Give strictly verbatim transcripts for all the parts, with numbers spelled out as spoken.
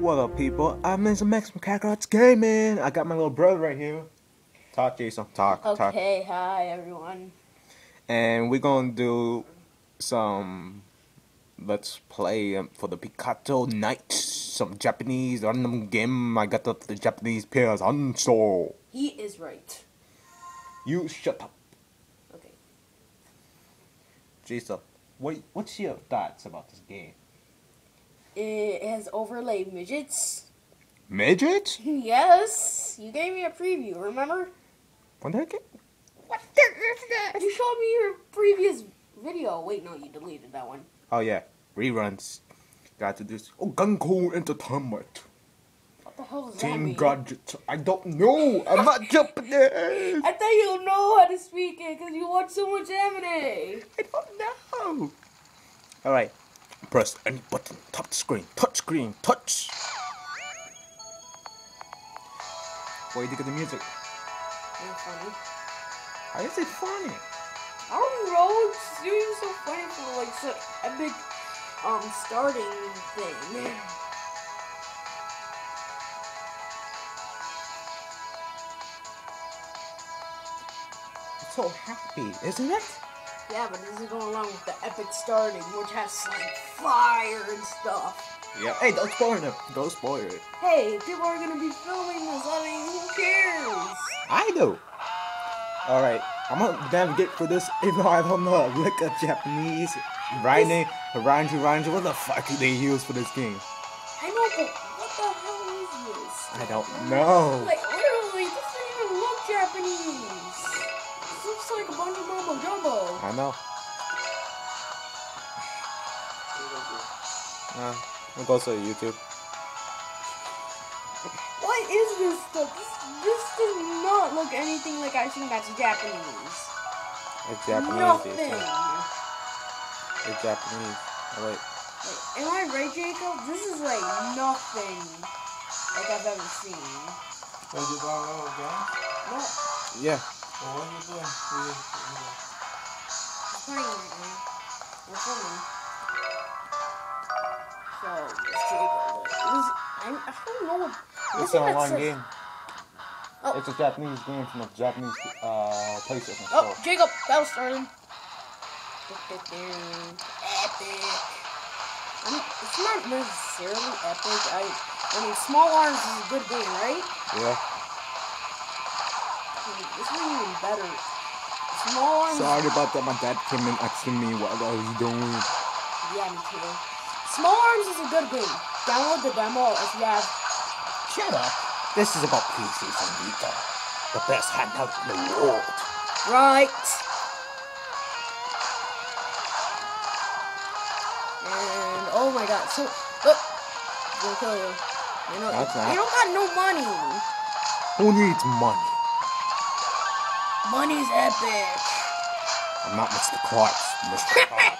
What up, people? I'm Mister Max from Kakarot's Gaming. I got my little brother right here. Talk, Jason. Talk, talk. Okay, hi everyone. And we're gonna do some let's play um, for the Pikachu Knights. Some Japanese random game. I got the, the Japanese pairs on so. He is right. You shut up, Okay. Jason. What what's your thoughts about this game? It has overlay midgets. Midgets? Yes. You gave me a preview, remember? What the heck? What the is that? You showed me your previous video. Wait, no, you deleted that one. Oh yeah, reruns. Got to do this. Oh, Gunko Entertainment. What the hell does that Team mean? Gadget. I don't know. I'm not Japanese. I thought you know how to speak it because you watch so much anime. I don't know. All right. Press any button. Touch screen. Touch screen. Touch. What do you think of the music? Ain't funny. How is it funny? I don't know. It seems so funny for like such epic um starting thing. It's so happy, isn't it? Yeah, but this is going along with the epic starting, which has like fire and stuff. Yeah. Hey, don't spoil it. Don't spoil it. Hey, people are gonna be filming this. I mean, who cares? I do. All right. I'm gonna navigate for this, even though I don't know. Look at Japanese writing, Ranju Ranju. What the fuck do they use for this game? I know, but what the hell is this? I don't know. Like, literally, this doesn't even look Japanese. This looks like a bunch of mumbo jumbo. I know. Uh, we'll go to YouTube. What is this stuff? This, this does not look anything like I think that's Japanese. It's Japanese. Nothing. It's, it's Japanese. Oh, wait. Wait, am I right, Jacob? This is like nothing like I've ever seen. Was you download again? No, Yeah. Well, what are you doing? What are you- I'm playing right now. We're filming. So, it's Jacob. This, I, I don't know what. I It's think an that online says- game. Oh. It's a Japanese game from a Japanese uh, PlayStation Oh, store. Jacob, battle started. Epic. I mean, it's not necessarily epic. I, I mean, Small Arms is a good game, right? Yeah. I mean, this is even better. Small Arms. Sorry about that. My dad came in asking me what I was doing. Yeah, me too. Small Arms is a good game. Download the demo if you have. Shut up. This is about P C and Vita. The best handheld in the world. Right. And oh my god, so look, gonna kill you. You know, That's not. you don't got no money. Who needs money? Money's epic. I'm not Mister Clark. Mister Clark.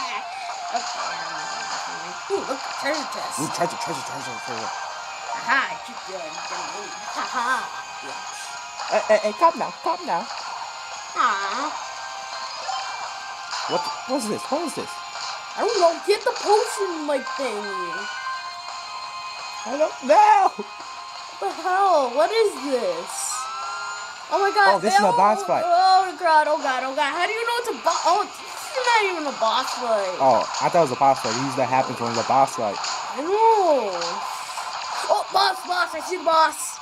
Ooh, look, treasure chest. Ooh, treasure, treasure, treasure, treasure. Haha, keep going, get money. Haha. Hey, hey, hey, calm down, calm down. Ah, What? What is this? What is this? I don't know. Get the potion like thing. I don't know. What the hell? What is this? Oh my god. Oh, this is a boss fight. Oh god, oh god, oh god. How do you know it's a boss? Oh, this is not even a boss fight. Oh, I thought it was a boss fight. Usually that happens when it's a boss fight. I know. Oh, boss, boss. I see the boss.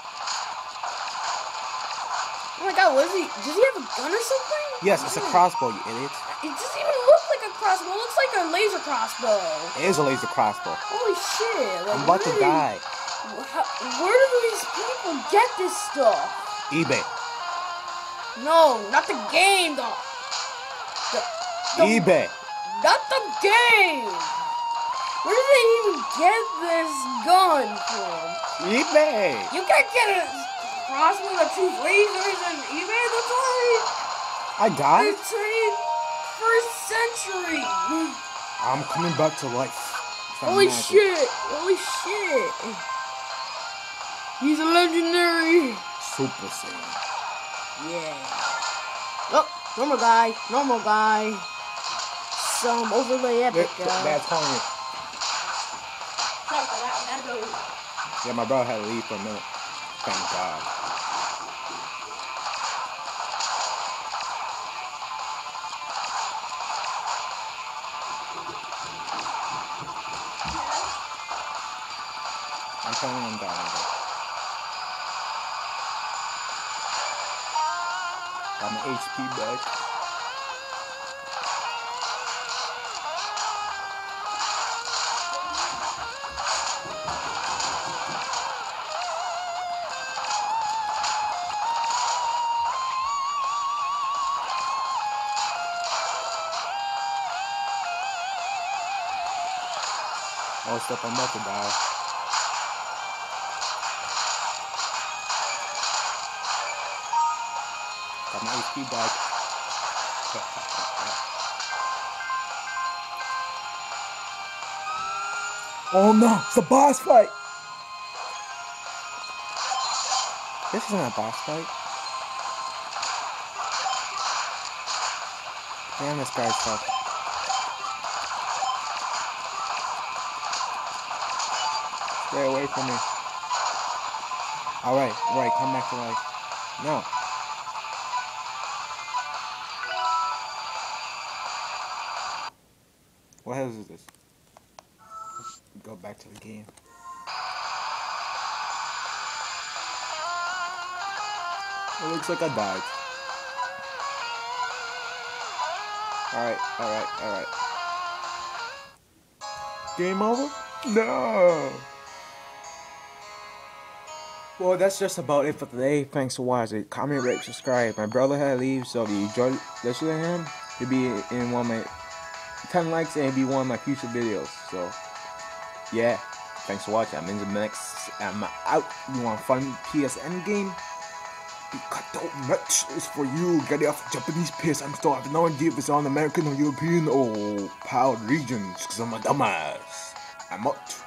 Oh my god, what is he? Does he have a gun or something? Yes, it's a crossbow, you idiot. It doesn't even look like a crossbow. It looks like a laser crossbow. It is a laser crossbow. Holy shit. Like, I'm about to where do die. these- how- Where do these people get this stuff? eBay. No, not the game, though. The, the, eBay. Not the game. Where did they even get this gun from? eBay. You can't get a crossbow that shoots lasers on eBay. That's like I the died. twenty-first century. I'm coming back to life. Some Holy magic. shit! Holy shit! He's a legendary. Super Saiyan. Yeah. Oh, normal guy, normal guy. Some overlay epic That- guy. That's calling it. Sorry for that, I gotta go. Yeah, my brother had to leave for a minute. Thank God. I'm planning on dying though. Got my H P back. Oh, step, I'm about to die. Got my H P back. Oh no, it's a boss fight! This isn't a boss fight. Damn, this guy's tough. Stay away from me. Alright, alright, come back to life. No. What else is this? Let's go back to the game. It looks like I died. Alright, alright, alright. Game over? No! Well, that's just about it for today. Thanks for watching. Comment, rate, subscribe. My brother had to leave, so if you enjoyed listening to him, he'll be in one of my ten likes and be one of my future videos. So, yeah. Thanks for watching. I'm in the next. I'm out. You want a fun P S N game? Pikato match is for you. Get it off Japanese P S N store. I have no idea if it's on American or European or PAL regions, because I'm a dumbass. I'm out.